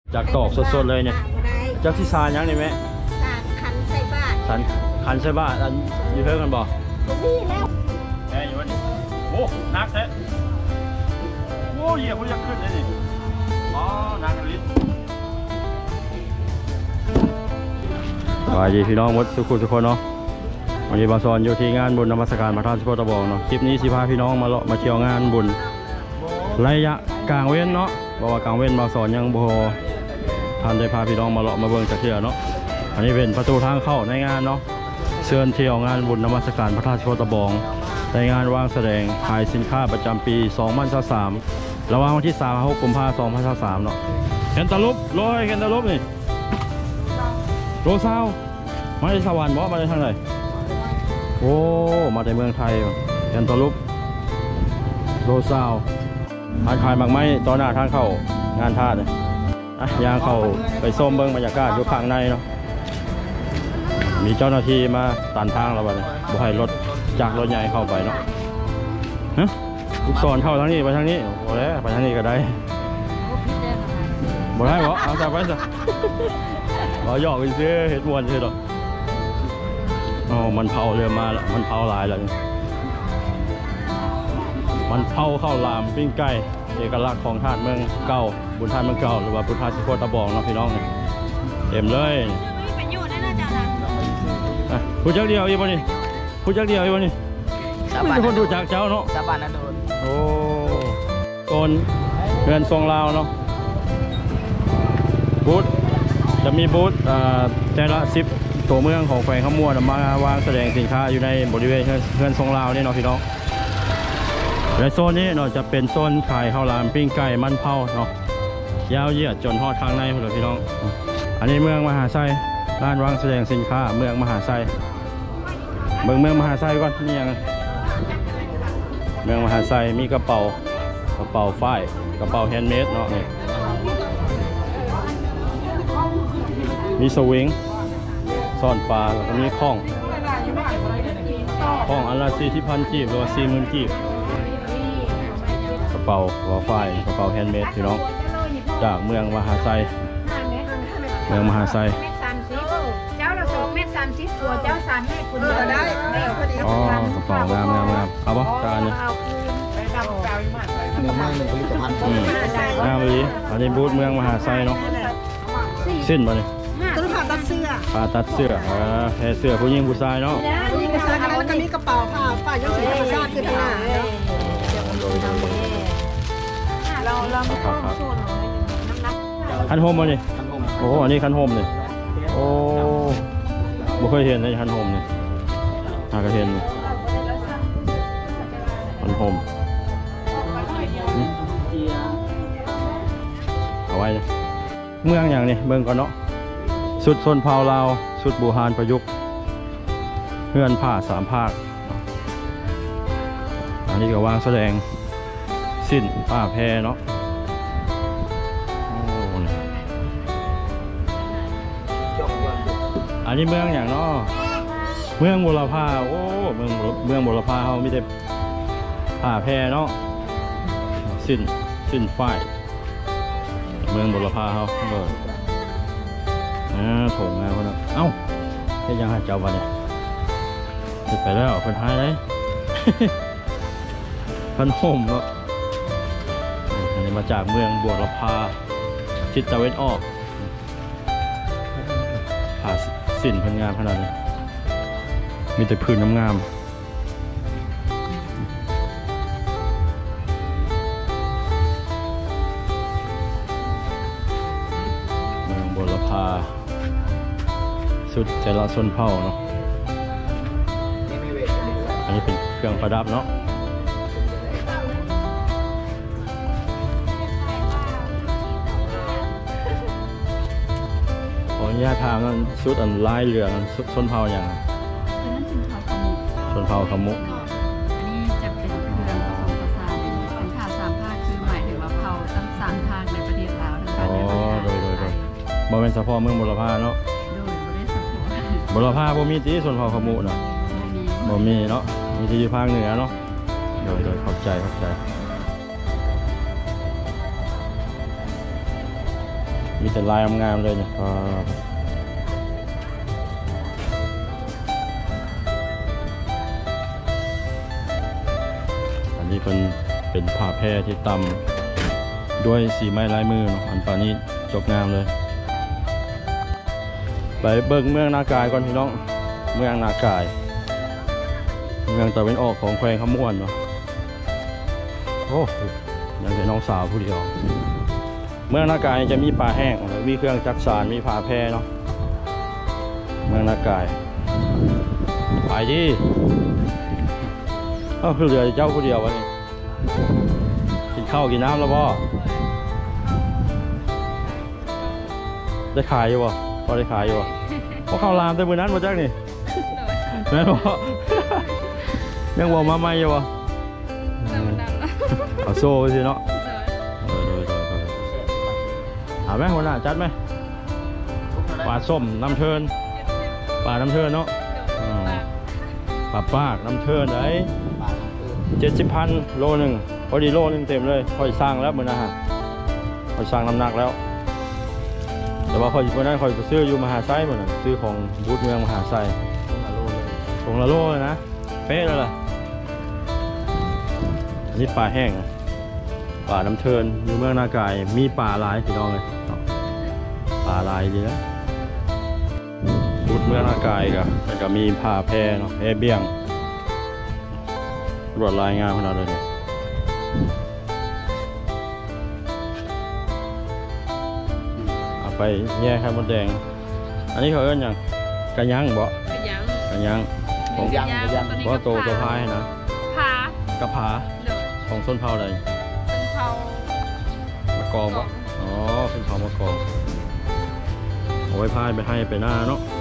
จากตอกสดๆเลยเนี่ยจากที่ซายังนี่ไหมสารคันใส่บ้านคันใส่บ้านอันอยู่เพิ่งกันบ่แม่อยู่วะนี่โอ้นักแท้โอ้เหยียบมันยังขึ้นเลยนี่อ๋อนักลิ้นสวัสดีพี่น้องมดทุกคนเนาะวันนี้บาซอนอยู่ที่งานบุญนมัสการพระธาตุสุโขทัยบอกเนาะคลิปนี้สิพาพี่น้องมาเที่ยวงานบุญระยะกลางเว้นเนาะบอกว่ากลางเว้นบาซอนยังบ่ท่านได้พาพี่น้องมาเบิ่งจากเที่ยวเนาะอันนี้เป็นประตูทางเข้าในงานเนาะเชิญเที่ยวงานบุญนมัสการพระธาตุสุโขทัยในงานวางแสดงขายสินค้าประจำปี 2023ระหว่างวันที่3-6 กุมภาพันธ์ 2023เนาะแคนตาลูปร้อยแคนตาลูปนี่โรซาวมาจากสวรรค์บ่มาจากทางไหนโอ้มาจากเมืองไทยแคนตาลูปโรซาวขายหมากไม้ต่อหน้าทางเข้างานธาตุยางเข้าไปส้มเบิ้งบรรยากาศอยู่ข้างในเนาะมีเจ้าหน้าที่มาตันทางเราบ่บ่ให้รถจากรถใหญ่เข้าไปเนาะลูกศรเข้าทางนี้ไปทางนี้โอ้แล้วไปทางนี้ก็ได้บ่ได้บ่เอาแต่ไปซะเราหยอกไปซื้อเห็ดมวนซื้อหรอกอ๋อมันเผาเรือมาแล้วมันเผาหลายแล้วมันเผาข้าวหลามปิ้งไก่เอกลักษณ์ของธาตุเมืองเก่าบุญธาตุเมืองเก่าหรือว่าบุญธาตุสุโขทัยบอกเนาะพี่น้องเนี่ยเต็มเลยผู้จักเดียวอีบ่นี่ผู้จักเดียวอีบ่นี่ไม่ใช่คนดูจากเจ้าเนาะสาบานนะโดนโอ้โอนเงินทรงลาวเนาะบูธจะมีบูธแต่ละ10ตัวเมืองของแขวงขมวนมาวางแสดงสินค้าอยู่ในบริเวณเงินทรงลาวนี่เนาะพี่น้องในโซนนี้เนาะจะเป็นโซนขายข้าวหลามปิ้งไก่มันเผาเนาะยาวเหยียดจนฮอดทางในเลยพี่น้องอันนี้เมืองมหาไซร้านวางแสดงสินค้าเมืองมหาไซเมืองมหาไซก่อนนี่ยังเมืองมหาไซมีกระเป๋าฝ้ายกระเป๋าแฮนด์เมดเนาะนี่มีสวิงซ่อนปลาแล้วก็มีข้องอันละ40,000 กีบหรือว่า40,000 กีบกระเป๋าวอลไฟกระเป๋าแฮนด์เมดพี่น้องจากเมืองมหาไซเจ้าละ2.30 ตัวเจ้า3 เมตรคุณได้อ๋อกระเป๋างามเอาปะจานนี้เนื้อไม้หนึ่งผลิตภัณฑ์งามเลยอันนี้บูธเมืองมหาไซเนาะสิ้นมาเนี่ยตัวผ่าตัดเสื้อเสื้อผู้หญิงผู้ชายเนาะผู้หญิงผู้ชายแล้วก็มีกระเป๋าผ้าฝ่ายยกสีธรรมชาติคือทางหน้าเราคันโฮมมาเนี่ยโอ้อันนี้คันโฮมเนี่ยโอ้บ่เคยเห็นในคันโฮมเนี่ยหากระเห็นคันโฮมเอาไว้เมืองอย่างนี้เมืองก่อนเนาะสุดโซนเผาลาวสุดบูฮานประยุกต์เฮือนผ้า3 ภาคอันนี้ก็วางแสดงสิ้นผ้าแพรเนาะอันนี้เมืองอย่างเนาะเมืองบุรพาโอ้เมืองบุรพาเขาไม่ได้ผ้าแพรเนาะสิ้นฝ้ายเมืองบุรพาเขาถงงานคนนั้นเอ้าแค่ยังหาเจ้าวันเนี่ยติดไปแล้วคนท้ายเลยพันห่มเนาะอันนี้มาจากเมืองบุรพาทิศตะวันออกผ่าสินพันงามขนาดนี้มีแต่พื้นงามเมืองบุรพาสุดแต่ละชนเผ่าเนาะอันนี้เป็นเครื่องประดับเนาะขออนุญาตถามกันชุดอันลายเหลืองชนเผ่าอย่างชนเผ่าขมุอันนี้จะเป็นเครื่องผสมผสานเป็นข่าว3 ภาคคือหมายถึงว่าเผ่าทั้ง3 ภาคในประเทศลาวทั้งภาคในประเทศไทยบ่เป็นเฉพาะเมืองบุรพาเนาะบุรพาบ่มีที่ชนเผ่าขมุเนาะบ่มีเนาะมีที่อยู่ภาคเหนือเนาะโดยเข้าใจมีแต่ลายงามๆเลยเนี่ยอันนี้เป็นผ้าแพรที่ตำด้วยสีไม้ลายมือเนาะอันป่านี้จบงามเลยไปเบิ่งเมืองนากายก่อนพี่น้องเมืองนากายเมืองตะวันออกของแขวงขมวนเนาะโอ้ยังเป็นน้องสาวผู้เดียวเมืองนากายจะมีปลาแห้งมีเครื่องจักสานมีผ้าแพรเนาะเมืองนากายไปดิคือเหลือเจ้าผู้เดียววะนี่กินข้าวกินน้ำแล้วบ่ได้ขายอยู่บ่พอได้ขายอยู่บ่พวกข้าวรามแต่มือนั้นมาจากนี่แม่นบ่ยังบอกมาใหม่อยู่บ่เอาโซ่ไปสิเนาะหาไหมหัวหน้าจัดไหมปลาส้มน้ำเทินปลาน้ำเทินเนาะปลาปากน้ำเทินไอ้70,000โลหนึ่งพอดีโลหนึ่งเต็มเลยค่อยสร้างแล้วมือนะฮะค่อยสร้างน้ำหนักแล้วแต่ว่าค่อยคนนั้นค่อยซื้ออยู่มหาไซเหมือนซื้อของบูธเมืองมหาไซของละโลเลยนะเป๊ะเลยล่ะอันนี้ปลาแห้งปลาน้ำเทินอยู่เมืองนากายมีปลาลายพี่น้องเลยปลาลายดีนะบูธเมืองนากายก็มีผ้าแพรเนาะแพรเบี้ยงรวดลายงามขนาดเลยเนี่ยเอาไปแย่ไข่มดแดงอันนี้เขาเอิ้นอย่างกระยังบ่กระยังของก็โตตัวพายนะผากระผาของส้นเผาใดส้นเผามะกอกบ่อ๋อส้นเผามะกอกเอาไว้พายไปให้ไปหน้าเนาะ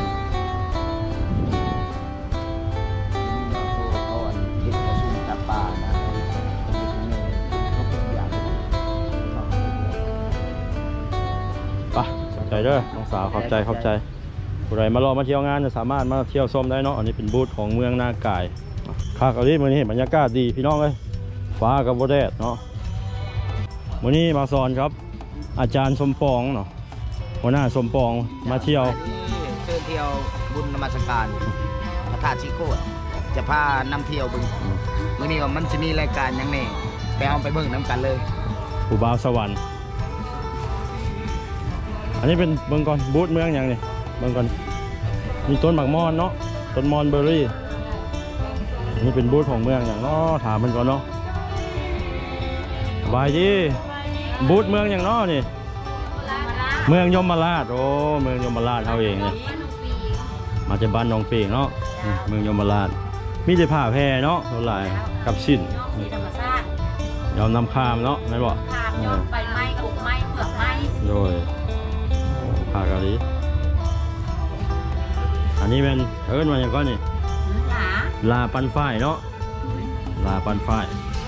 ใจเด้อน้องสาวขอบใจผู้ใดมารอมาเที่ยวงานจะสามารถมาเที่ยวชมได้เนาะอันนี้เป็นบูธของเมืองนากายข้าเกาหลีมื้อนี้บรรยากาศดีพี่น้องเลยฟ้ากับบ่แดดเนาะมื้อนี้มาสอนครับอาจารย์สมปองเนาะหัวหน้าสมปองมาเที่ยวเชิญเที่ยวบุญนมัสการพระธาตุชิโคตจะพานำเที่ยวบึงมื้อนี้มันจะมีรายการยังไงไปเอาไปเบิ่งน้ำกันเลยผู้บ่าวสวรรค์อันนี้เป็นเบิ่งก่อนบูธเมืองอย่างนี้เบิ่งก่อนมีต้นหมากมอนเนาะต้นมอนเบอร์รี่นี่เป็นบูธของเมืองอย่างเนาะถามมันก่อนเนาะบายดีบูธเมืองอย่างเนาะนี่เมืองยมราชโอ้เมืองยมราชเขาเองเนี่ยมาจากบ้านหนองเป่งเนาะเมืองยมราชมีแต่ผ้าแพรเนาะเท่าไหร่กับชิ้นยอมนำข้ามเนาะไม่บอกไปไม้กุกไม้เปลือกไม้โดยผ้าเกาหลีอันนี้เป็นเอิ้นมาอย่างก้อนนี่ลาปันฝ้ายเนาะลาปันฝ้าย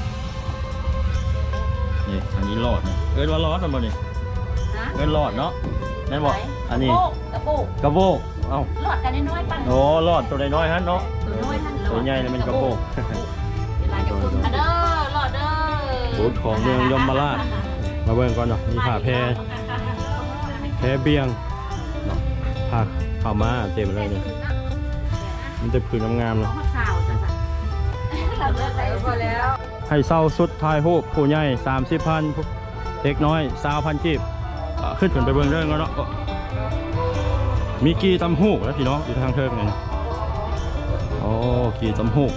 นี่อันนี้หลอดนี่เอิ้นว่าหลอดมันบ่นี่เอิ้นหลอดเนาะแม่นบอกอันนี้กระโบกเอ้าหลอดกันน้อยปันโอ้หลอดตัวน้อยฮะเนาะตัวใหญ่เลยเป็นกระโบกเด้อหลอดเด้อบูธของเมืองยมราชมาเบิ่งก่อนเนาะมีผ้าแพรเบี้ยงเนาะผ้าขาวม้าเต็มเลยเนี่ยมันจะผืนงามๆเลยให้เศร้าสุดท้ายหูผู้ใหญ่30,000เด็กน้อย20,000กีบขึ้นไปเบิ่งเรื่องแล้วเนาะมีกีตำหูกแล้วพี่น้องอยู่ทางเทิงไงโอ้กีตำหูก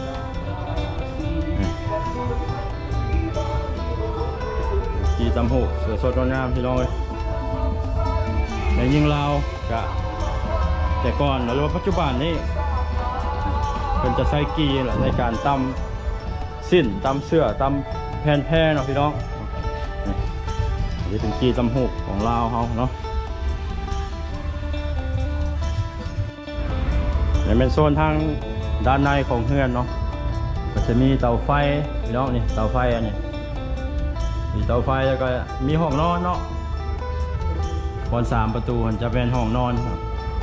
กีตำหูกเสือสดงามพี่น้องเลยในยิงลาวกะแต่ก่อนหรือว่าปัจจุบันนี้เป็นจะใช้กีแหละในการตำสิ้นตำเสื้อตำแผ่นแพร่เนาะพี่น้องนี่เป็นกีตำหูกของลาวเขาเนาะนี่เป็นโซนทางด้านในของเฮือนเนาะก็จะมีเตาไฟพี่น้องนี่เตาไฟอันนี้มีเตาไฟแล้วก็มีห้องนอนเนาะบน3ประตูมันจะเป็นห้องนอนครับ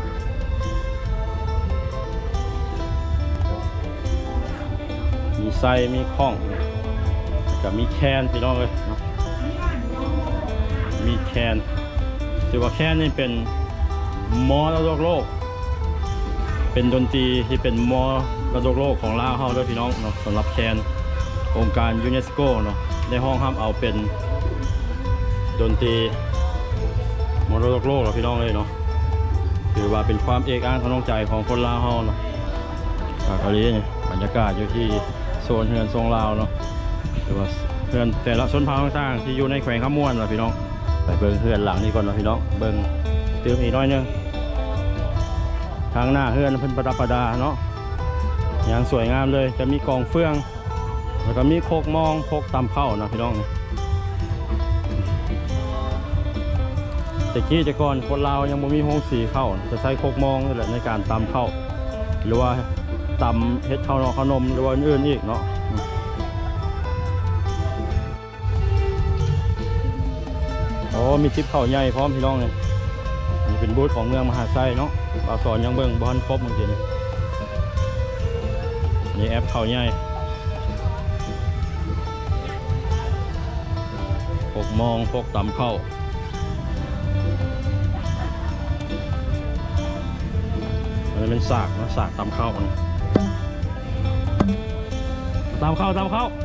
มีไส้มีข้องกับมีแคนพี่น้องเลยเนาะมีแคนถือว่าแค่นี่เป็นมรดกโลกเป็นดนตรีที่เป็นมรดกโลกของลาวเฮาด้วยพี่น้องเนาะสำหรับแคนองค์การยูเนสโกเนาะได้ห้องห้ามเอาเป็นดนตรีมรดกโลกเราพี่น้องเลยเนาะถือว่าเป็นความเอกอัครใจของคนลาวเฮาเนาะเกาหลีเนี่ยบรรยากาศอยู่ที่โซนเฮือนทรงลาวเนาะหรือว่าเฮือนแต่ละชนเผ่าต่างๆที่อยู่ในแขวงขมวนเราพี่น้องไปเบิ่งเฮือนหลังนี้ก่อนเนาะพี่น้องเบิ่งตื่มอีกน้อยนึงทางหน้าเฮือนเพิ่นประดับประดาเนาะอย่างสวยงามเลยจะมีกองเฟืองแล้วก็มีโคกมองโคกตำเข้านะพี่น้องแต่กี้แต่ก่อนคนลาวยังบ่มีโฮงสีเข้าจะใช้โคกมองนี่แหละในการตำเข้าหรือว่าตำเฮ็ดข้าวนอกขนมหรือว่าอื่นๆอีกเนาะโอ้มีทิปข้าวใหญ่พร้อมพี่น้องเลยนี่เป็นบูธของเมืองมหาไซเนาะบาวสอนยังเบิ่งบอลครบเมื่อกี้นี่แอปข้าวใหญ่พกมองพกตำเข้ามันเป็นสากนะสากตำเข้ามันตำเข้า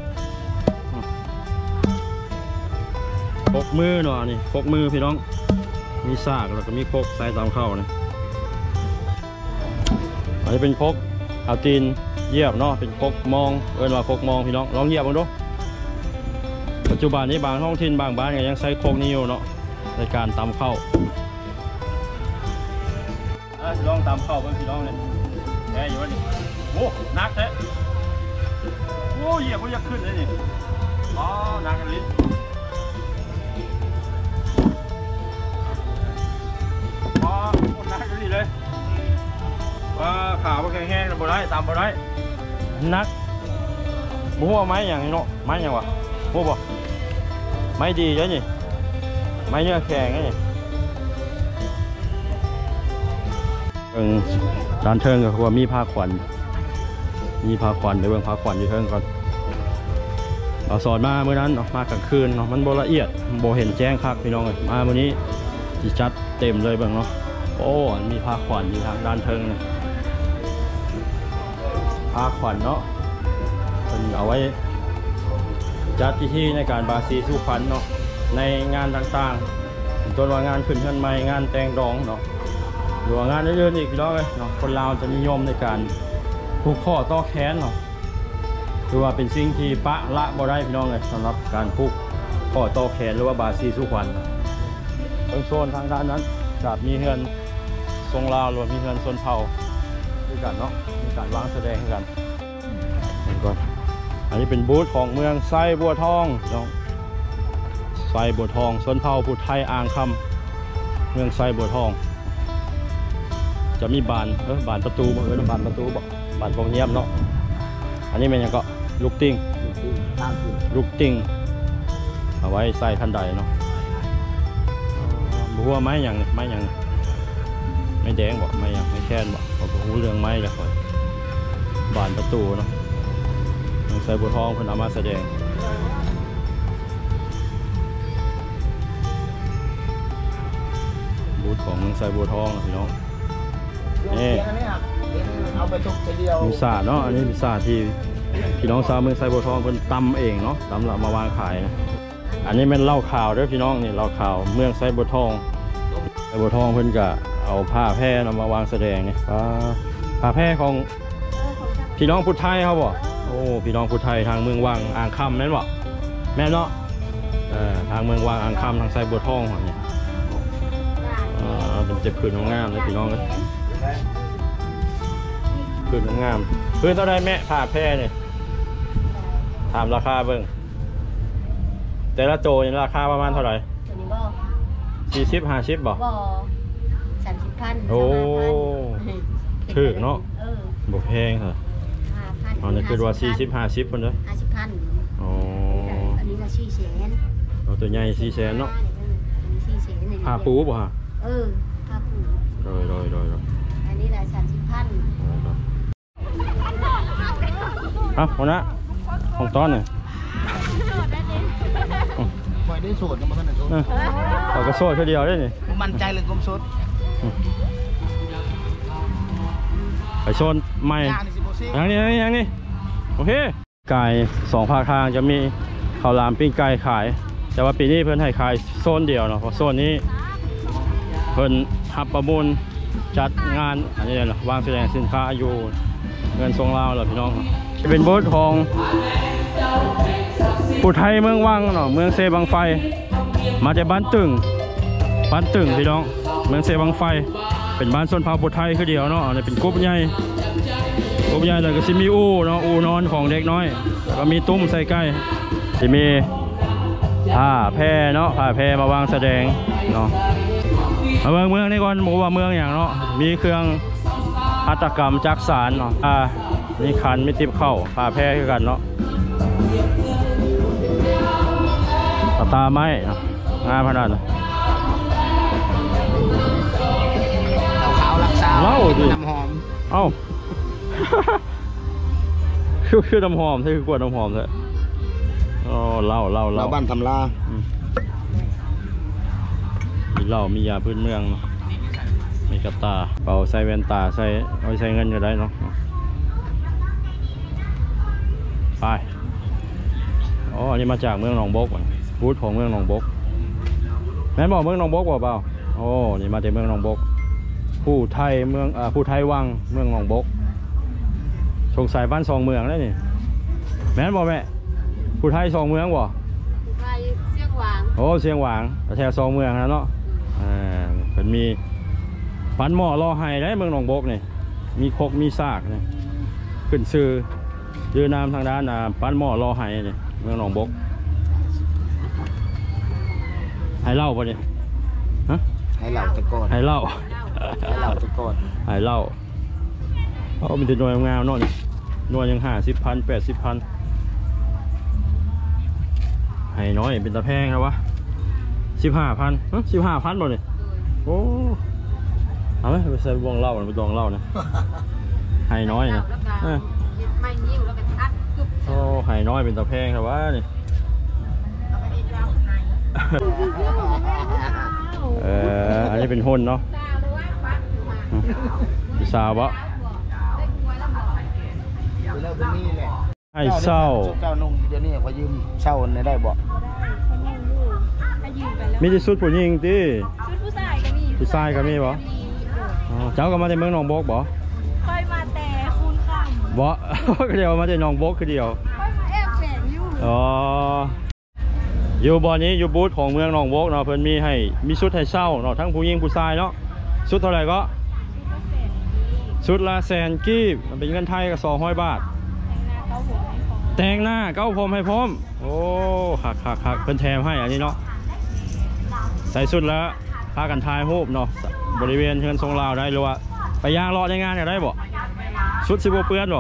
พกมือเนาะนี่พกมือพี่น้องมีสากแล้วก็มีพกใส่ตำเข้านี่อันนี้เป็นพกเอาตีนเหยียบเนาะเป็นพกมองว่าพกมองพี่น้องลองเหยียบมันดูปัจจุบันนี้บางท้องถิ่นบางบ้านก็ยังใช้พกนี้อยู่เนาะในการตำเข้าลองตำเข้าเป็นพี่น้องเลยแย่อยู่วะนี่โอ้นักแท้โอ้เหยียบมันอยากขึ้นเลยนี่อ๋อนักกันลิ้นอ๋อนักกันลิ้นเลยว่าขาพวกแห้งๆบ่ได้ตำบ่ได้นักบัวไม้อย่างนี้เนาะไม้อย่างวะบัวบ่ไม้ดีจ้ะนี่ไม้เนื้อแข็งนี่ด้านเทิงก็คือว่ามีผ้าขวัญไปเบิ่งผ้าขวัญอยู่เทิงก่อนเราสอนมาเมื่อนั้นมากลางคืนเนาะมันโบละเอียดโบเห็นแจ้งคักพี่น้องเลยมาวันนี้จิจัดเต็มเลยเบิ่งเนาะโอ้มีผ้าขวัญอยู่ทางด้านเทิงผ้าขวัญเนาะมันเอาไว้จัดพิธีในการบาซีสู้ขวัญเนาะในงานต่างๆตัวงานขึ้นเฮือนใหม่งานแต่งดองเนาะหรือว่างานอื่นๆอีกพี่น้องเลยเนาะคนลาวจะนิยมในการผูกข้อต่อแขนเนาะถือว่าเป็นสิ่งที่ปะละบ่ได้พี่น้องเลยสำหรับการผูกข้อต่อแขนหรือว่าบาซีสู้ขวัญโซนทางด้านนั้นกับมีเฮือนทรงลาวหรือมีเฮือนชนเผ่าด้วยกันเนาะมีการวางแสดงกันก่อนอันนี้เป็นบูธของเมืองไซบัวทองเนาะไซบัวทองชนเผ่าผู้ไทยอ่างคำเมืองไซบัวทองจะมีบานประตูบานประตูบอกบานกองเงียบเนาะอันนี้มันยังก็ลูกติ้งเอาไว้ใส่คันใดเนาะบัวไม้อย่างไม้แดงบอกไม้อย่างไม้แค้นบอกเขาหูเรื่องไม้เลยค่อยบานประตูเนาะใส่บัวทองเพิ่นเอามาแสดงบูธของเมืองไซบัวทองนะพี่น้องนี่มีศาสตร์เนาะอันนี้เป็นศาสตร์ที่พี่น้องชาวเมืองไซบัวทองเพิ่นตำเองเนาะตำแล้วมาวางขายนะอันนี้เป็นเหล้าขาวด้วยพี่น้องนี่เหล้าขาวเมืองไซบัวทองเพิ่นก็เอาผ้าแพร่มาวางแสดงนี่ผ้าแพร่ของพี่น้องพุทธไทยเขาบอกโอ้พี่น้องพุทธไทยทางเมืองวังอ่างคำแม่นบอกแม่นเนาะทางเมืองวังอ่างคำทางไซบัวทองเนี่ยเป็นเจ็บพื้นงามเลยพี่น้องเลยพื้นงามพื้นเท่าไรแม่ผ้าแพร่เนี่ยถามราคาเบิ่งแต่ละโจนี่ราคาประมาณเท่าไหร่40-50บ่ 30,000 โอ้ถูกเนาะบ่แพงค่ะอันนี้คือว่า40-50คนเด้อ 50,000 อ๋ออันนี้ก็400,000 เอาตัวใหญ่400,000เนาะผ้าปูบ่ฮะผ้าปูโดยอันนี้ละ30,000 หัวหน้าของต้อนเนี่ยอยได้โสดนะมันก็ได้โสดเขาก็โซ่เท่าเดียวได้นี่มั่นใจเลยกลมโสดไปโซนใหม่ย่างนี่สิโบเซ่อย่างนี้โอเคไก่2 ภาคทางจะมีข้าวหลามปิ้งไก่ขาย แต่ว่าปีนี้เพิ่นให้ขายโซนเดียวเนาะเพราะโซนนี้เพิ่นหับประมูลจัดงานอันนี้เนาะวางแสดงสินค้าอยู่เงินทรงลาวเหรอพี่น้องเป็นบูธของผู้ไทยเมืองวังเนาะเมืองเซบังไฟมาจากบ้านตึงพี่น้องเมืองเซบังไฟเป็นบ้านชนเผ่าผู้ไทยคือเดียวเนาะอันนี้เป็นกรุ๊ปใหญ่เลยก็สิมีอู่เนาะอู่นอนของเด็กน้อยแล้วก็มีตุ้มใส่ไก่สิมีผ้าแพรเนาะผ้าแพรมาวางแสดงเนาะมาเมืองนี่ก่อนหมู่ว่าเมืองอย่างเนาะมีเครื่องหัตถกรรมจักสานเนาะมีคันมีติบเข้าผ้าแพรคือกันเนาะตาไม้งามขนาดนั้นขาวรักษาเล่าดิน้ำหอมเอ้า คือน้ำหอมใช่คือกวดน้ำหอมใช่อ๋อเล่าเราบ้านทำลามีเหล้ามียาพื้นเมืองเนาะมีกระตาเป่าใส่แว่นตาใส่เอาใส่เงินก็ได้เนาะไปอ๋ออันนี้มาจากเมืองหนองบกบูธของเมืองหนองบกแม่นบอกเมืองหนองบกเปล่าโอ้นี่มาจากเมืองหนองบกผู้ไทยเมืองผู้ไทยวังเมืองหนองบกสงสัยบ้าน2 เมืองได้นี่แม่นบอกแม่ผู้ไทย2 เมืองบ่ไปเชียงหวางโอ้เชียงหวางแถว2 เมืองนะเนาะเป็นมีปันหม้อรอไห้ได้เมืองหนองบกนี่มีคกมีซากนี่ขึ้นชื่อยืนนามทางด้านปันหม้อรอไห้นี่เมืองหนองบกให้เล่าป่ะเนี่ยฮะให้เหล่าตะโกนให้เล่าให้เหล่าตะโกนให้เล่าเอามีแต่หน่วยงามเนาะนี่หน่วยยัง50,000 80,000ให้น้อยเป็นตะแพงครับวะ15,000 15,000บ่เนี่ยโอ้เอาไหมไปใส่บวงเหล้าไปดองเหล้านะให้น้อยนะไม่ยิ้วแล้วก็ทัดกึบโอ้ให้น้อยเป็นตะแพงครับวะนี่เอาไปเจ้าไหนอันนี้เป็นหุ่นเนาะตาหรือว่าฟักอยู่มาพี่สาวบ่ได้กล้วยแล้วหมอเลิกตรงนี้แหละให้เศร้าเจ้านุ่งเดี๋ยวนี้ขอยืมเช่าในได้บ่ถ้ายืมไปแล้วมีที่สุดผู้หญิงติชุดผู้ชายก็มีผู้ชายก็มีบ่อ๋อเจ้าก็มาจากเมืองหนองบกบ่ค่อยมาแต่คุณค่ำบ่ ก็เดียวมาจากหนองบกคือเดียวค่อยมาแอบแฝงอยู่อ๋ออยู่บ่อนี้อยู่บูธของเมืองหนองบกเนาะเพิ่นมีให้มีชุดให้เช่าเนาะทั้งผู้หญิงผู้ชายเนาะชุดเท่าไหร่ก็ชุดละ100,000 กีบมันเป็นเงินไทยก็200 บาทแต่งหน้าเก้าผมให้พร้อมโอ้หักเพิ่นแถมให้อันนี้เนาะใส่ชุดแล้วพากันถ่ายรูปเนาะบริเวณเฮือนทรงลาวได้หรือว่าไปย่างรอในงานก็ได้บ่ชุดสิบ่เปื้อนบ่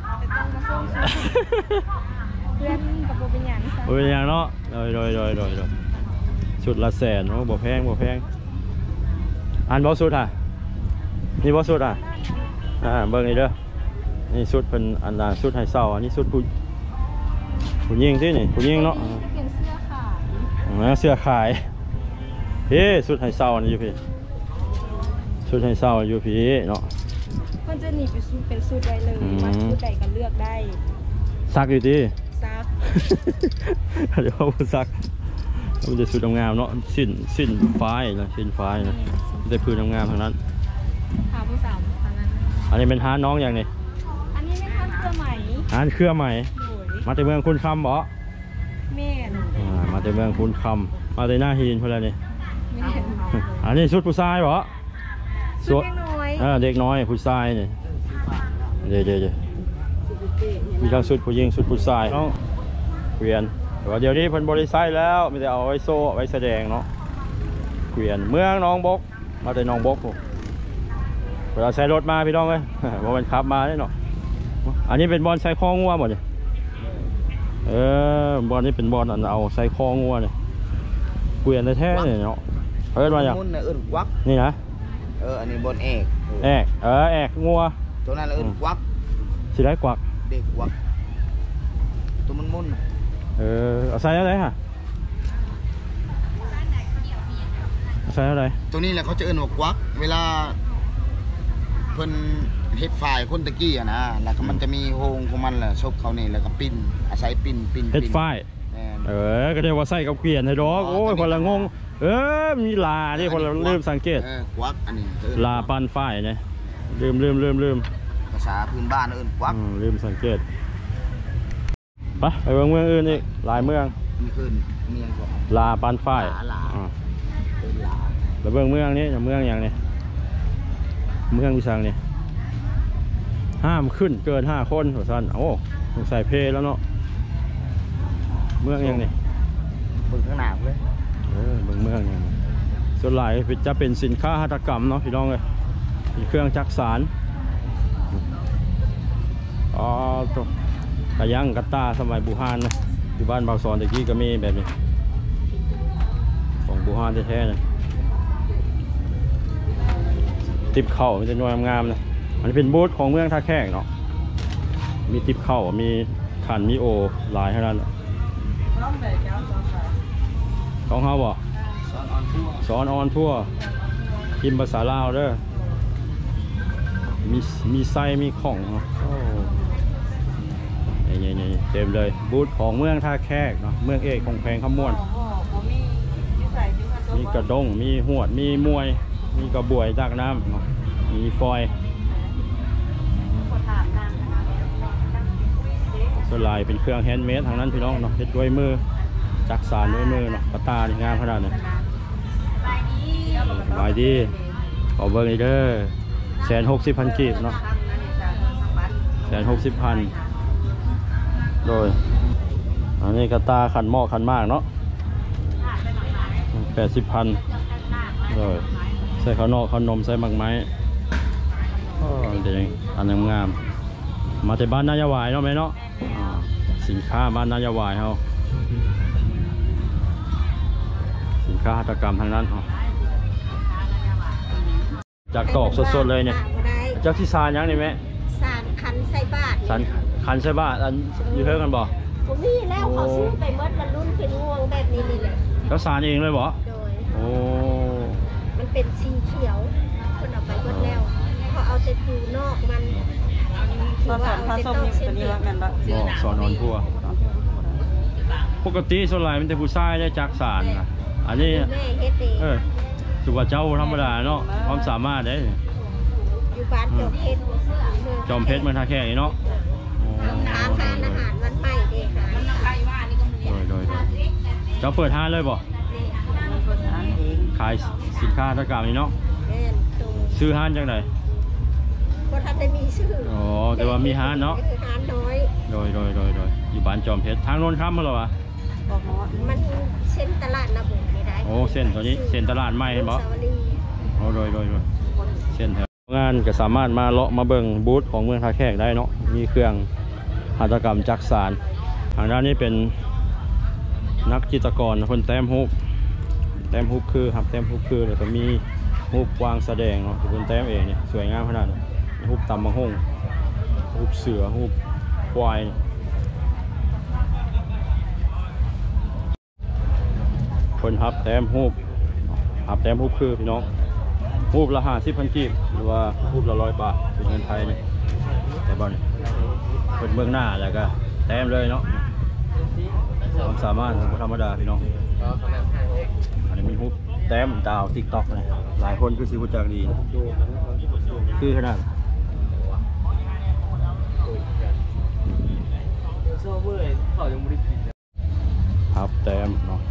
เพื่อนกับโบเป็นอย่างนี้บ่เป็นหยังเนาะโดยชุดละ100,000โอ้บ่แพงอันบ่สุดอ่ะนี่บ่สุดอ่ะเบิ่งนี่เด้อนี่ชุดเพิ่นอันน่ะชุดให้เช่าอันนี้ชุดผู้หญิงที่นี่ผู้หญิงเนาะเปลี่ยนเสื้อขายเสื้อขายพี่ชุดไฮเซานี่อยู่พี่ชุดไฮเซาอยู่พี่เนาะมันจะหนีไปสูเป็นสูตรได้เลยว่าสูตรใดก็เลือกได้ซักอยู่ที่ซักเดี๋ยวเอาซักมันจะชุดงามเนาะสิ้นฟ้ายนะสิ้นฟ้ายนะได้พื้นงามทางนั้นหาผู้สาวทางนั้นอันนี้เป็นฮานน้องอย่างนี้อันนี้ไม่ทันเสื้อใหม่ฮานเครือใหม่โดยมาแต่เมืองคุณคำบ่แม่นมาแต่เมืองคุณคำมาแต่หน้าฮีนเพื่อนนี่แม่นอันนี้ชุดผู้ชายบ่ชุดเล็กน้อยเด็กน้อยผู้ชายนี่เดี๋ยวมีทั้งชุดผู้หญิงชุดผู้ชายเนาะเกวียนแต่ว่าเดี๋ยวนี้เพิ่นบริษัทแล้วมีแต่เอาไว้โซ่ไว้แสดงเนาะเกวียนเมืองหนองบกมาแต่หนองบกเวลาใช้รถมาพี่น้องเอ้ย ว่ามันขับมาได้เนาะอันนี้เป็นบอลใส่คองัวหมดเลยบอลนี้เป็นบอลอันเอาใส่คองัวเนี่ยเกวียนแท้ๆเนี่ยเนาะเอิ้นว่าอย่างมุ่นน่ะเอิ้นวักนี่นะอันนี้บนเอกแอกงัวตัวนั้นเอิ้นวักสิได้กวักเด็กวักตัวมันมุ่นเอาใส่อะไรฮะใส่เท่าไหร่ตัวนี้แหละเขาจะเอิ้นว่ากวักเวลาเพิ่นเฮ็ดฝ่ายคนตะกี้อะนะแล้วก็มันจะมีโฮงของมันแหละชบเขานี่แล้วก็ปิ้นอาศัยปิ้นเฮ็ดฝ้ายแม่นก็ได้ว่าใส่กับเกวียนให้ดอกโอ้ยคนละงงมีลาที่คนละลืมสังเกตกวักอันนี้ลาปันฝ้ายเนี่ยลืมภาษาพื้นบ้านเอิ้นกวักลืมสังเกตไปเมืองอื่นอีกหลายเมืองนี่คือเมียงก่อนลาปันฝ้ายลา เป็นลาแล้วเมืองนี้เมืองอย่างนี้เมืองวิสังนี่ห้ามขึ้นเกิน5 คนหัวสั้นโอ้ต้องใส่เพลแล้วเนาะเมืองอย่างนี้เบิ่งข้างหน้าเว้ยเมืองอย่างนี้ส่วนหลายจะเป็นสินค้าหัตถกรรมเนาะพี่น้องเลยมีเครื่องจักสานตัวกระยังกระตาสมัยบูฮานนะอยู่บ้านบางซอนตะกี้ก็มีแบบนี้ของบูฮานแท้ๆนะติบเข่ามันจะนวลงามๆนะมันเป็นบูธของเมืองท่าแขกเนาะมีติบเข่ามีขันมีโอหลายเท่านั้นของเขาบ่สอนออนทั่วสอนออนทั่วพิมพ์ภาษาลาวเด้อมีไส้มีของเนาะนี่เต็มเลยบูธของเมืองท่าแขกเนาะเมืองเอกของแพงขมวนมีกระด้งมีหวดมีมวยมีกระบวยจากน้ำเนาะมีฟอยส่วนลายเป็นเครื่องแฮนด์เมดทางนั้นพี่น้องเนาะเฮ็ดด้วยมือจักสานด้วยมือเนาะกระตานี่งามขนาดนี้สบายดีขอเบอร์นี้เด้อ160,000 กีบเนาะ160,000โดยอันนี้กระตาขันหม้อขันมากเนาะ80,000โดยใส่ข้าวนอกข้าวนมใส่หมักไม้เดี๋ยวอันงามมาจากบ้านนายาวายเนาะไหมเนาะสินค้าบ้านนายาวายเขาสินค้าหัตถกรรมทางนั้นจากตอกสดๆเลยเนี่ยจากที่ซานยังนี่ไหมสารคันใส่บาทซานคันใช่ป่ะอันอยู่เท่ากันบ่ผมมีแล้วเขาซื้อไปเมื่อมันรุ่นเป็นงวงแบบนี้นี่แหละแล้วซานเองเลยบ่โดยโอ้มันเป็นสีเขียวคนเอาไปเมื่อแล้วเขาเอาแต่ผิวนอกมันผสมตัวนี้ว่าแม่นบ่บอกสอนออนทั่วปกติส่วนใหญ่มันจะผู้ชายได้จากสารนะอันนี้แม่เฮ็ดเองถือว่าเจ้าธรรมดาเนาะความสามารถได้อยู่บ้านจอมเพชรจอมเพชรเมืองท่าแขกนี่เนาะทางร้านอาหารวันใหม่เด้ค่ะโดยเจ้าเปิดห้างเลยบ่ขายสินค้าตะกร้านี่เนาะแม่นตัวซื้อห้างจังไดบ่ทันได้มีชื่ออ๋อแต่ว่ามีห้างเนาะร้านน้อยโดยอยู่บ้านจอมเพชรทางโน้นข้ามมาหรอวะบอกฮอดมันเส้นตลาดนาบุญไม่ได้โอ้เส้นตัวนี้เส้นตลาดใหม่เห็นบ่สาวรีโอ้โดยเส้นแถวงานก็สามารถมาเลาะมาเบิ่งบูธของเมืองท่าแขกได้เนาะมีเครื่องหัตถกรรมจักสานทางด้านนี้เป็นนักจิตรกรคนแต้มฮูปคือครับแต้มฮูปคือแล้วก็มีฮูปวางแสดงเนาะที่คนแต้มเองเนี่ยสวยงามขนาดนี้ฮูปตำบังฮงฮูปเสือฮูปควายคนฮับแต้มฮูปคือพี่น้องฮูปละ50,000 กีบหรือว่าฮูปละ100 บาทเป็นเงินไทยเนี่ยแต่บ้านนี้เป็นเมืองหน้าแล้วก็แต้มเลยเนาะความสามารถของธรรมดาพี่น้องอันนี้มีฮูปแต้มดาว TikTok เลยหลายคนคือสิรู้จักดีนะคือขนาดครับแต้มเนาะ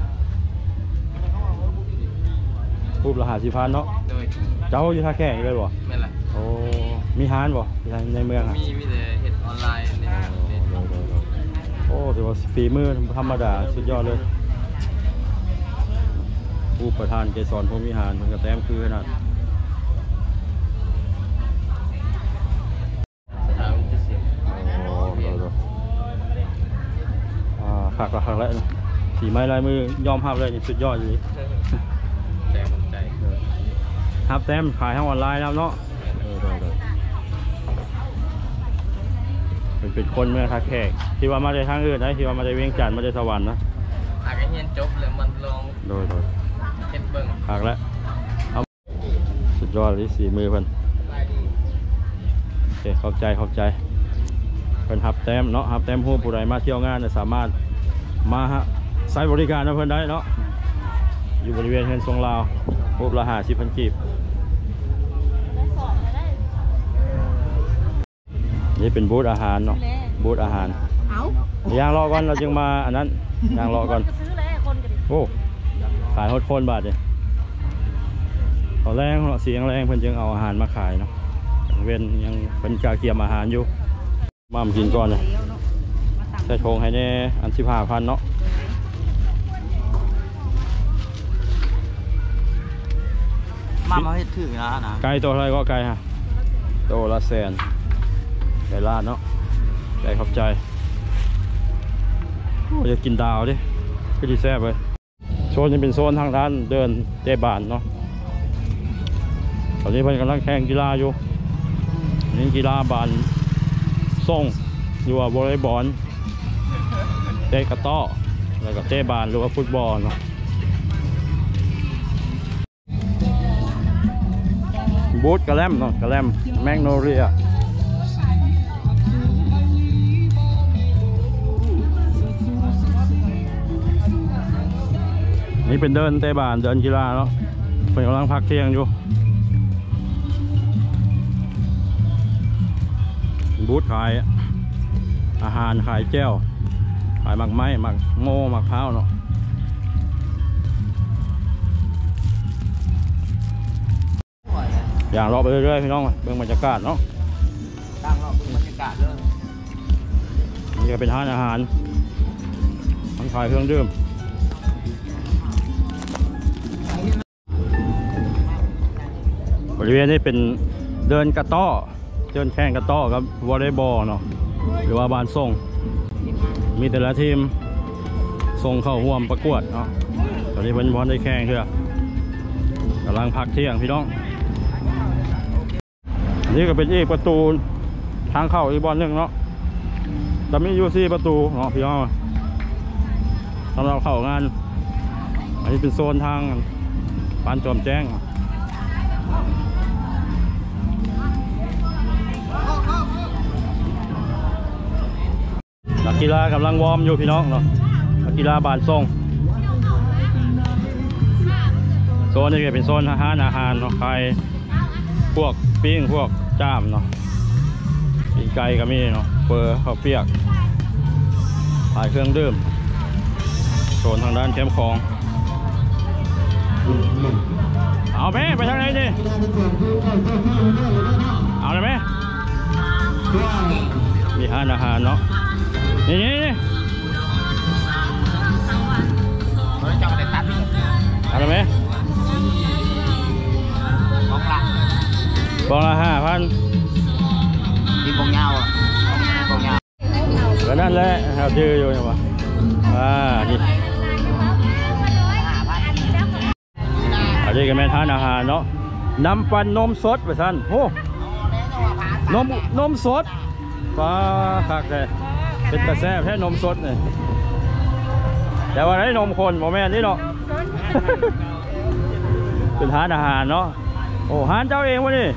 ฮูปละ50,000เนาะเจ้าอยู่ท่าแขกเลยบ่ไม่ละโอ้มีร้านบ่ในเมืองอ่ะมีแต่เห็ดออนไลน์เนี่ยโอ้ถือว่าฝีมือธรรมดาสุดยอดเลยผู้ประธานเกษรพรหมวิหารมันก็แต้มคือขนาดสถานวิทยาศิลป์ขักแล้วนะสีไม้ลายมือยอมภาพเลยนี่สุดยอดเลยใจผมใจครับแต้มขายทางออนไลน์แล้วเนาะเป็นคนเมืองท่าแขกที่ว่ามาได้ทางอื่นนะที่ว่ามาได้เวียงจันทร์มาได้สวรรค์นะอาจจะเฮียนจบเลยมันลองโดยเฮ็ดเบิ่งขักแล้วยอดที่สีมือเพิ่นโอเคขอบใจเพิ่นหับแต้มเนาะหับแต้มผู้ผู้ใดมาเที่ยวงานสามารถมาใช้บริการเพิ่นได้เนาะอยู่บริเวณเฮือนทรงลาวรูปละ50,000 กีบนี่เป็นบูธอาหารเนาะบูธอาหารย่างรอก่อนเราจึงมาอันนั้นย่างรอก่อนโอ้ขายฮอตคนบาทเลยตอนแรกเสียงแรงเพิ่นจึงเอาอาหารมาขายเนาะเว้นยังเป็นกาเกียมอาหารอยู่มากินก่อนเลยใส่โชงให้แน่อัน15,000เนาะมาให้ถึงนะไก่ตัวอะไรก็ไก่ฮะตัวละแสนไก่ลาดเนาะไก่ขอบใจโอ้จะกินดาวดิก็ดีแซ่บเลยโซนจะเป็นโซนทางด้านเดินเตะบานเนาะตอนนี้เพิ่นกำลังแข่งกีฬาอยู่นี่กีฬาบานส่งหรือว่าวอลเลย์บอลเตะกระต้อแล้วก็เตะบานหรือว่าฟุตบอลเนาะบูธกระแลมเนาะกระแลมแมกโนเลียนี่เป็นเดินเตะบานเดินกีฬาเนาะเป็นกำลังพักเที่ยงอยู่บูธขายอาหารขายแก้วขายหมักไม้หมักโม่หมักพร้าวเนาะอย่างรอไปเรื่อยๆพี่น้องเบื้องบรรยากาศเนาะตั้งรอเบื้องบรรยากาศเลยนี่ก็เป็นร้านอาหารมันขายเครื่องดื่มบริเวณนี้เป็นเดินกระต้อเดินแข่งกระต้อกับวอลเลย์บอลเนาะหรือว่าบานส่งมีแต่ละทีมส่งเข้าร่วมประกวดเนาะตอนนี้เป็นบอลได้แข่งเถอะกำลังพักเที่ยงพี่น้องนี่ก็เป็นอีกประตูทางเข้าอีกบอลหนึ่งเนาะจะมีอยู่4 ประตูเนาะพี่น้องสำหรับเข้างานอันนี้เป็นโซนทางปานจอมแจ้งนักกีฬากำลังวอร์มอยู่พี่น้องเนาะนักกีฬาบานส่งโซนนี้ก็เป็นโซนอาหารเนาะขายพวกปิ้งพวกจ้ามเนาะปิ้งไก่ก็มีเนาะเฟอร์ข้าวเปียกขายเครื่องดื่มโซนทางด้านเข้มของเอาไหมไปทางไหนดิเอาเลยไหมมีอาหารเนาะนี่จังเลยตัดเอาเลยไหมบองละ5,000 ที่บงเงาบงเงาก็นั่นแหละครับชื่ออยู่เนี่ยวะนี่อันนี้ก็แม่ทานอาหารเนาะน้ำปั่นนมสดไปท่านโอ้นมสดฟ้าคักเลยเป็นกระแสแค่นมสดเนี่ยแต่ว่าได้นมคนโมแม่นี่เนาะเป็นทานอาหารเนาะโอ้หานเจ้าเองวะนี่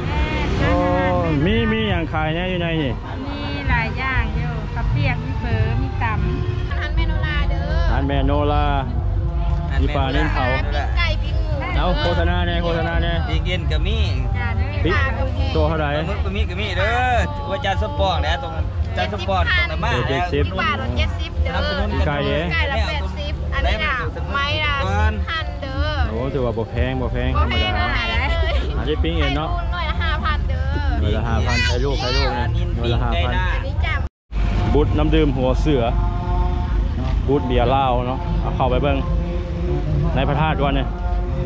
มีอย่างขายเนี่ยอยู่ในนี่มีหลายอย่างอยู่ข้าวเปียกมีเฟอมีตำอาหารเมนูลาเด้ออาหารเมนูลามีปลาเน้นเผาไก่ปิ้งหมูเอาโฆษณาเนี่ยปิ้งเย็นกับมี่ตัวเท่าไหร่มึกกับมี่เด้อว่าจานสปอร์ตนะตรงจานสปอร์ตตรงไหนมาบาท70เด้อไก่เด้ไก่ละ80อันนี้น่ะไม้ละ10,000เด้อโอ้ถือว่าบ่แพงธรรมดาอันนี้ปิ้งเองเนาะหน่วยละ 5,000เด้อหน่วยละ 5,000ใช้ลูกเนี่ยหน่วยละ 5,000 นี่จ้ะบูธน้ำดื่มหัวเสือบูธเบียร์เหล้าเนาะเอาเข้าไปเบิ่งในพระธาตุก่อนเนี่ย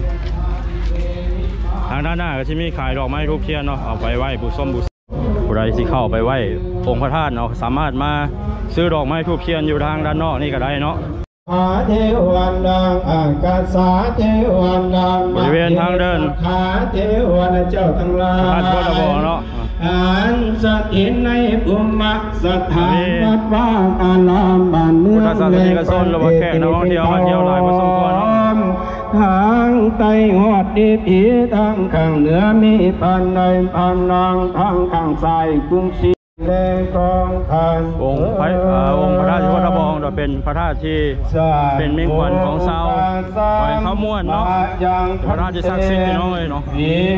ทางด้านหน้าก็จะมีขายดอกไม้ทูบเทียนเนาะเอาไปไหว้บูส้มบูผู้ใดที่เข้าไปไหว้องค์พระธาตุเนาะสามารถมาซื้อดอกไม้ทูบเทียนอยู่ทางด้านนอกนี่ก็ได้เนาะเทวันดังอากาศาเทวันดังบริเวณทางเดินขาเทวันเจ้าทั้งหลายพระธาตุโพธิ์เนาะอันสถิตในภูมิสถานวัดว่างอารามบ้านเมืองพุทธศาสนิกชนหรือว่าแขกนักท่องเที่ยวมาเที่ยวหลายพอสมควรเนาะทางใต้หอดดีผีทางข้างเหนือมีพันในพันนางทางข้างซ้ายกรุงศรีแดงกองพันองค์พระธาตุชิโคตบองเราเป็นพระธาตุที่เป็นมิ่งขวัญของชาวแขวงข้าวม่วนเนาะพระธาตุที่ศักดิ์สิทธิ์พี่น้องเลยเนาะ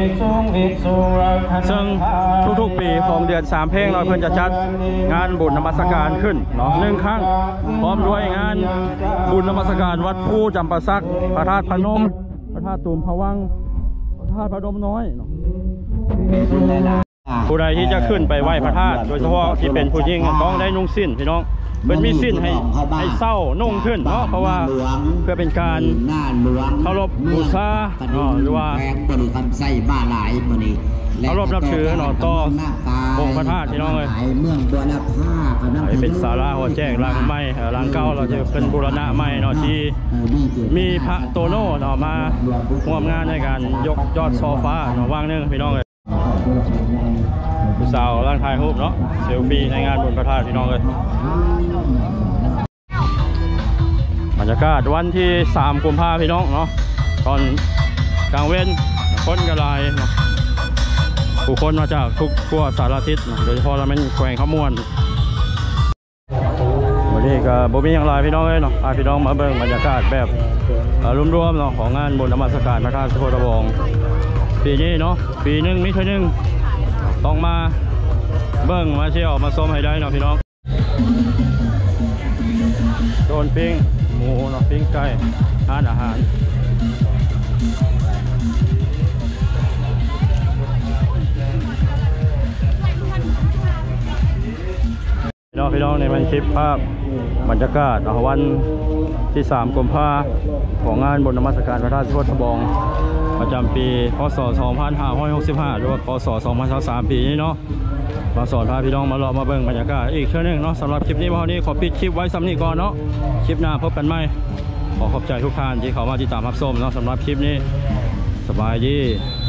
ซึ่งทุกๆปีของเดือน3 เพ็งเราเพิ่นจะจัดงานบุญนมัสการขึ้นเนาะ1 ครั้งพร้อมด้วยงานบุญนมัสการวัดผู้จำปาสักพระธาตุพนมพระธาตุตูมพะวังพระธาตุพนมน้อยเนาะผู้ใดที่จะขึ้นไปไหว้พระธาตุโดยเฉพาะที่เป็นผู้หญิงต้องได้นุ่งสิ้นพี่น้องเป็นมีสิ้นให้เศร้านุ่งขึ้นเนาะเพราะว่าเพื่อเป็นการเคารพบูชาหรือว่าเคารพนับถือเนาะต่อองค์พระธาตุพี่น้องเลยเป็นศาลาหัวแจ้งรางไม้รางเก้าเราจะเป็นบูรณะไม้เนาะที่มีพระโตโน่เนาะมาร่วมงานในการยกยอดช่อฟ้าเนาะว่างนึงพี่น้องเลยผู้สาวร่างถ่ายรูปเนาะเซลฟี่ในงานบุญพระธาตุพี่น้องเลยบรรยากาศวันที่3 กุมภาพันธ์พี่น้องเนาะตอนกลางเว้นคนกระลายเนาะผู้คนมาจากทุกทั่วสารทิศโดยเฉพาะเราเป็นแขวงข้าวม่วนวันนี้ก็บ่มีอย่างไรพี่น้องเลยเนาะพาพี่น้องมาเบิ่งบรรยากาศแบบรวมๆเนาะของงานบุญนมัสการพระธาตุชิโคตบองปีนี้เนาะปีหนึ่งมิถุนายนต้องมาเบิ่งมาเที่ยวมาชมให้ได้เนาะพี่น้องโดนปิ้งหมูเนาะปิ้งไก่อาหารพี่น้องในมันคลิปภาพบรรยากาศวันที่3 กุมภาพันธ์ของงานบุญนมัสการพระธาตุชิโคตบองประจำปีพศ2565หรือว่าพศ2023ปีนี้เนาะมาสอนพาพี่น้องมาเลาะมาเบิ่งบรรยากาศอีกเช่นนึงเนาะสำหรับคลิปนี้วันนี้ขอปิดคลิปไว้ซ้ำนี้ก่อนเนาะคลิปหน้าพบกันใหม่ขอขอบใจทุกท่านที่เข้ามาติดตามรับชมเนาะสำหรับคลิปนี้สบายดี